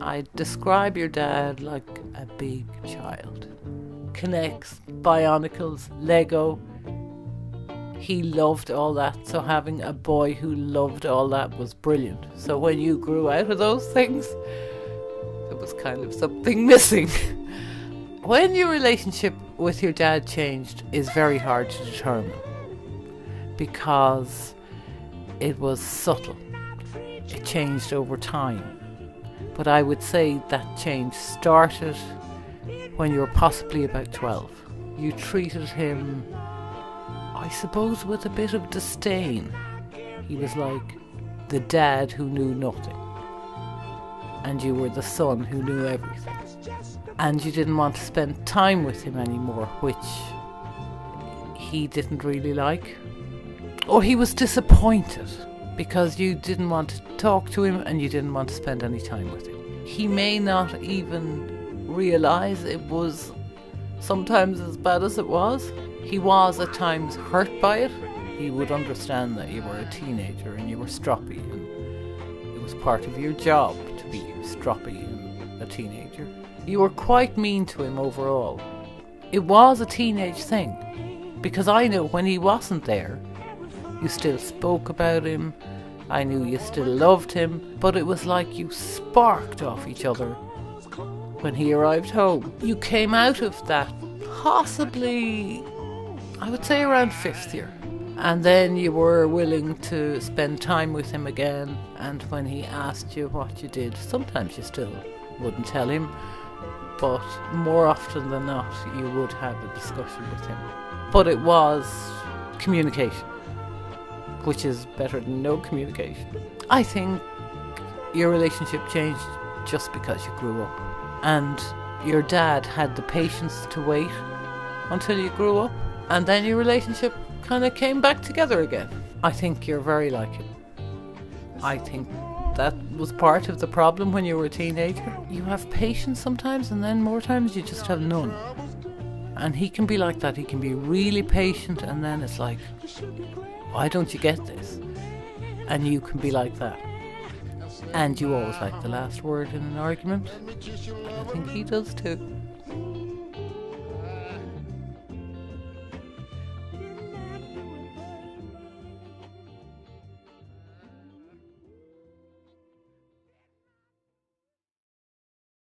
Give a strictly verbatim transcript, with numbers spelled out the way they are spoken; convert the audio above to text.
I'd describe your dad like a big child. Connects, Bionicles, Lego. He loved all that, so having a boy who loved all that was brilliant. So when you grew out of those things, there was kind of something missing. When your relationship with your dad changed is very hard to determine, because it was subtle. It changed over time. But I would say that change started when you were possibly about twelve. You treated him, I suppose, with a bit of disdain. He was like the dad who knew nothing, and you were the son who knew everything. And you didn't want to spend time with him anymore, which he didn't really like. Or he was disappointed because you didn't want to talk to him and you didn't want to spend any time with him. He may not even realise it was sometimes as bad as it was. He was at times hurt by it. He would understand that you were a teenager and you were stroppy, and it was part of your job to be stroppy and a teenager. You were quite mean to him overall. It was a teenage thing, because I know when he wasn't there, you still spoke about him. I knew you still loved him, but it was like you sparked off each other when he arrived home. You came out of that possibly, I would say, around fifth year. And then you were willing to spend time with him again, and when he asked you what you did, sometimes you still wouldn't tell him, but more often than not you would have a discussion with him. But it was communication, which is better than no communication. I think your relationship changed just because you grew up, and your dad had the patience to wait until you grew up, and then your relationship kind of came back together again. I think you're very like him. I think that was part of the problem when you were a teenager. You have patience sometimes, and then more times you just have none. And he can be like that. He can be really patient, and then it's like, why don't you get this? And you can be like that. And you always like the last word in an argument. And I think he does too.